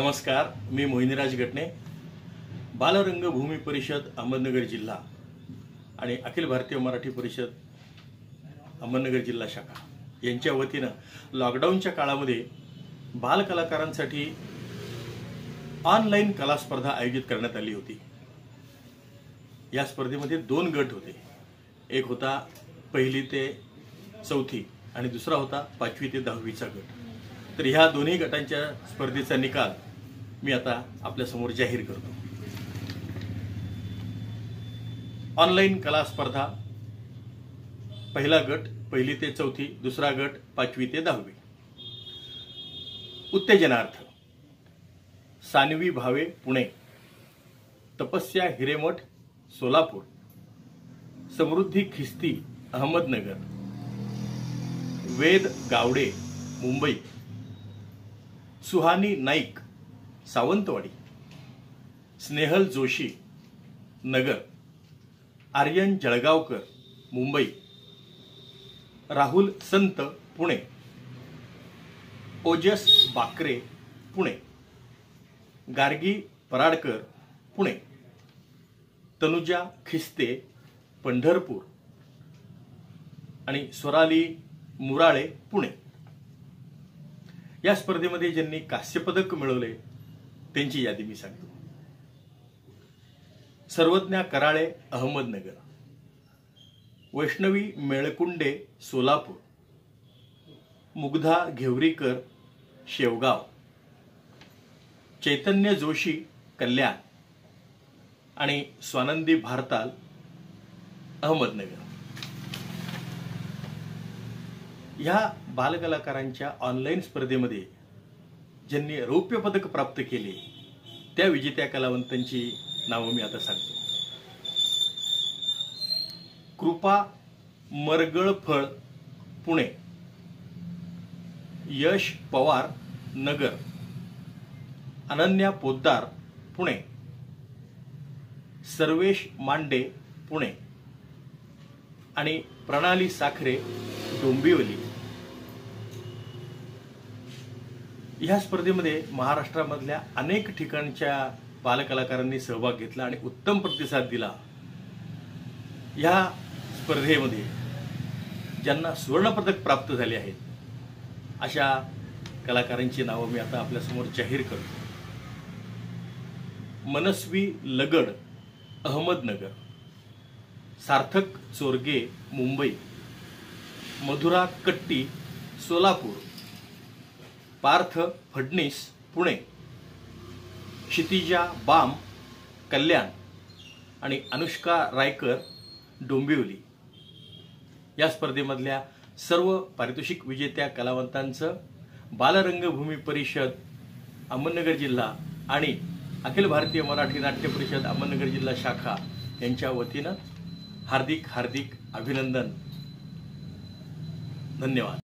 नमस्कार, मी मोहिनीराज गटणे, बालरंगभूमी परिषद अहमदनगर जिल्हा आणि अखिल भारतीय मराठी परिषद अहमदनगर जिल्हा शाखा यांच्या वतीनं लॉकडाऊनच्या काळामध्ये बालकलाकारांसाठी ऑनलाईन कला स्पर्धा आयोजित करण्यात आली होती। या स्पर्धेमध्ये 2 गट होते। एक होता 1ली ते 4थी आणि दुसरा होता 5वी ते 10वीचा गट। तर ह्या दोन्ही गटांच्या स्पर्धेचा निकाल मी आता आपल्या समोर जाहीर करतो। ऑनलाईन कला स्पर्धा, पहिला गट 1ली ते 4थी, दुसरा गट 5वी ते 10वी। उत्तेजनार्थ सानवी भावे पुणे, तपस्या हिरेमठ सोलापूर, समृद्धी खिस्ती अहमदनगर, वेद गावडे मुंबई, सुहानी नाईक सावंतवाडी, स्नेहल जोशी नगर, आर्यन जळगावकर मुंबई, राहुल संत पुणे, ओजस बाकरे पुणे, गार्गी पराडकर पुणे, तनुजा खिस्ते पंढरपूर आणि स्वराली मुराळे पुणे। या स्पर्धेमध्ये ज्यांनी कांस्य पदक मिळवले त्यांची यादी मी सांगतो। सर्वज्ञा कराळे अहमदनगर, वैष्णवी मेळकुंडे सोलापूर, मुग्धा घेवरीकर शेवगाव, चैतन्य जोशी कल्याण आणि स्वानंदी भारताल अहमदनगर। ह्या बालकलाकारांच्या ऑनलाईन स्पर्धेमध्ये ज्यांनी रौप्य पदक प्राप्त केले त्या विजेत्या कलावंतांची नावं मी आता सांगतो। कृपा मरगळफळ पुणे, यश पवार नगर, अनन्या पोद्दार पुणे, सर्वेश मांडे पुणे आणि प्रणाली साखरे डोंबिवली। या स्पर्धेमध्ये महाराष्ट्रामधल्या अनेक ठिकाणच्या बालकलाकारांनी सहभाग घेतला आणि उत्तम प्रतिसाद दिला। या स्पर्धेमध्ये ज्यांना सुवर्ण पदक प्राप्त झाले आहेत अशा कलाकारांची नावं मी आता आपल्या समोर जाहीर करतो। मनस्वी लगड अहमदनगर, सार्थक चोरगे मुंबई, मधुरा कट्टी सोलापूर, पार्थ फडणीस पुणे, क्षितिजा बाम कल्याण आणि अनुष्का रायकर डोंबिवली। या स्पर्धेमधल्या सर्व पारितोषिक विजेत्या कलावंतांचं बालरंगभूमी परिषद अहमदनगर जिल्हा आणि अखिल भारतीय मराठी नाट्य परिषद अहमदनगर जिल्हा शाखा यांच्या वतीनं हार्दिक अभिनंदन। धन्यवाद।